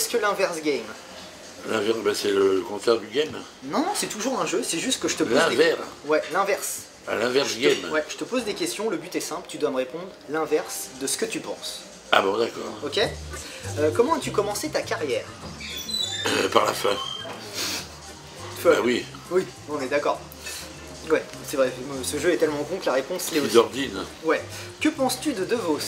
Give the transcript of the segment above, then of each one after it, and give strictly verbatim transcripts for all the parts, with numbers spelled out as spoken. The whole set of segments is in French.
Qu'est-ce que l'inverse game? L'inverse, ben, c'est le, le contraire du game. Non, c'est toujours un jeu, c'est juste que je te pose des... L'inverse. Ouais, l'inverse. À l'inverse Je game. te... Ouais, je te pose des questions, le but est simple, tu dois me répondre l'inverse de ce que tu penses. Ah bon, d'accord. Ok. euh, Comment as-tu commencé ta carrière? Euh, par la fin. Feu. Bah oui. Oui, on est d'accord. Ouais, c'est vrai, ce jeu est tellement con que la réponse l'est aussi. D'ordine. Ouais. Que penses-tu de De Vos?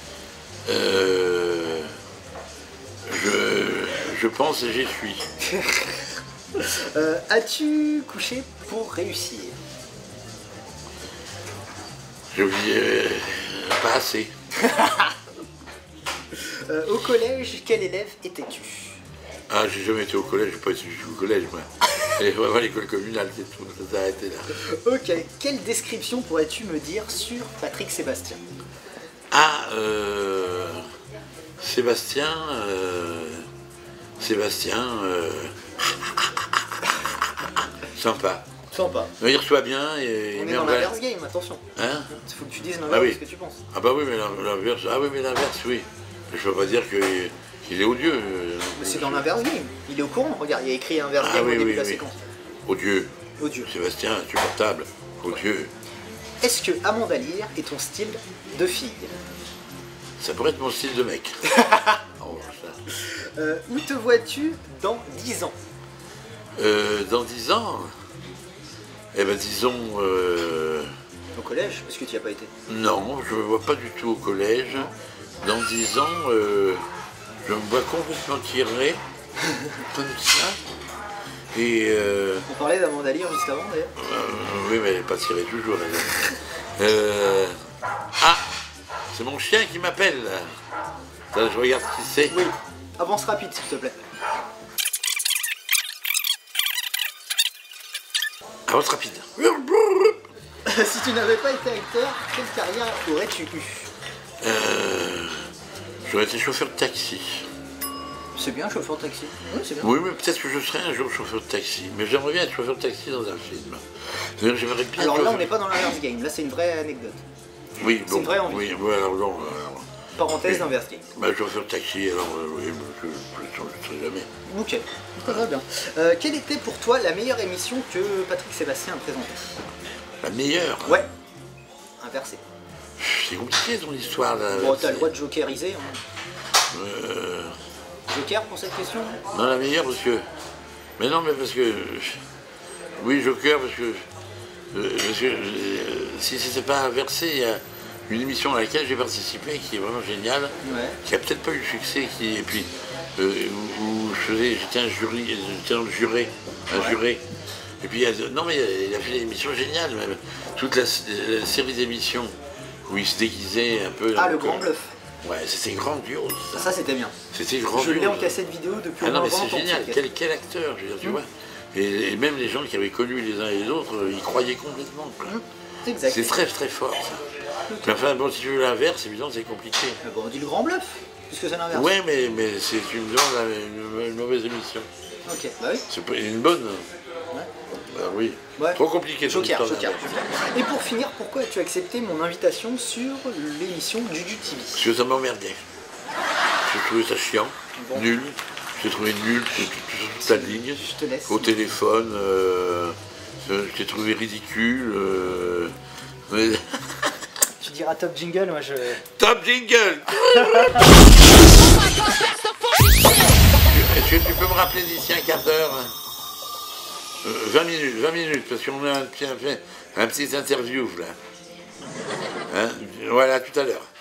Euh... Je... Je pense et j'y suis. euh, As-tu couché pour réussir? Je dis euh, pas assez. euh, Au collège, quel élève étais-tu? Ah, j'ai jamais été au collège, j'ai pas été au collège, moi. Et vraiment l'école communale, c'est tout, ça s'est arrêté là. Ok, quelle description pourrais-tu me dire sur Patrick Sébastien? Ah, euh... Sébastien... Euh... Sébastien... Euh... Sympa. Sympa. Mais il reçoit bien et... On il est dans met en l'inverse game, attention. Hein? Il faut que tu dises l'inverse Ah oui. de ce que tu penses. Ah bah oui, mais l'inverse... Ah oui, mais l'inverse, oui. Je peux pas dire que... qu'il est odieux. Mais c'est dans l'inverse game. Il est au courant, regarde, il y a écrit inverse Ah game oui, au début oui, de la oui. séquence. Odieux. Odieux. Sébastien, insupportable. Odieux. Est-ce que Amanda Lear est ton style de fille? Ça pourrait être mon style de mec. Oh, ça. Euh, où te vois-tu dans dix ans? Euh, dans dix ans, eh ben disons, euh, Au collège? Parce que tu n'y as pas été. non, je me vois pas du tout au collège. Dans dix ans, euh, je me vois complètement tiré, comme ça. Et euh, On parlait d'Amanda Lear juste avant d'ailleurs. euh, oui, mais elle n'est pas tirée toujours. Elle. Euh, ah, c'est mon chien qui m'appelle. Attends, je regarde qui c'est. Oui. Avance rapide s'il te plaît. Avance rapide. Si tu n'avais pas été acteur, quelle carrière aurais-tu eu? Euh, J'aurais été chauffeur de taxi. C'est bien, chauffeur de taxi. Oui, c'est bien. Oui, mais peut-être que je serai un jour chauffeur de taxi. Mais j'aimerais bien être chauffeur de taxi dans un film. C'est-à-dire que j'aimerais bien Alors là, chauffeur- on n'est pas dans l'inverse game. Là, c'est une vraie anecdote. Oui, c'est bon, une vraie envie. Oui, oui, alors non. alors, Parenthèse oui. d'inverse game. Bah, chauffeur de taxi, alors euh, oui, je ne le serai jamais. Ok, très bien. Euh, quelle était pour toi la meilleure émission que Patrick Sébastien a présentée? La meilleure. Ouais. Inversé. C'est compliqué ton histoire là. Bon, t'as le droit de jokeriser. Hein. Euh, Joker pour cette question? Non, la meilleure parce que. Mais non, mais parce que. Oui, Joker, parce que. euh, parce que euh, si c'était pas inversé, il y a une émission à laquelle j'ai participé qui est vraiment géniale, Ouais. qui a peut-être pas eu le succès, qui, et puis euh, où, où je faisais, j'étais un jury, j'étais dans le juré, un Ouais. juré. Et puis il a, non mais il a fait des émissions géniales, même toute la, la série d'émissions où il se déguisait un peu. Ah, dans le grand bluff. Ouais, c'était grandiose. Ça, Ça, c'était bien. c'était grandiose. Je l'ai en cassette vidéo depuis Ah au non moins mais vingt c'est ans, génial, cette quel, quel acteur, je veux dire, tu Mm. vois. Et, et même les gens qui avaient connu les uns et les autres, euh, ils croyaient complètement. quoi. Mm. Exact. C'est très très fort ça. Mais enfin bon, si tu veux l'inverse, évidemment c'est compliqué. Mais bon, on dit le grand bluff, puisque c'est l'inverse. Ouais, mais, mais c'est une, une, une mauvaise émission. Ok, bah oui. C'est pas une bonne. Ouais. Ah oui. Ouais. Trop compliqué. ton Joker, histoire, Joker, là. Joker. Et pour finir, pourquoi as-tu accepté mon invitation sur l'émission du Juju T V? Parce que ça m'emmerdait. J'ai trouvé ça chiant, Bon. nul. J'ai trouvé nul toute, toute, toute ta ligne. Je te laisse. Au téléphone, euh, euh, je t'ai trouvé ridicule. euh, mais- Tu diras top jingle, moi je... Top jingle. Est-ce que tu peux me rappeler d'ici un quart d'heure hein euh, vingt minutes, vingt minutes, parce qu'on a un petit, un petit interview là. Hein, voilà, tout à l'heure.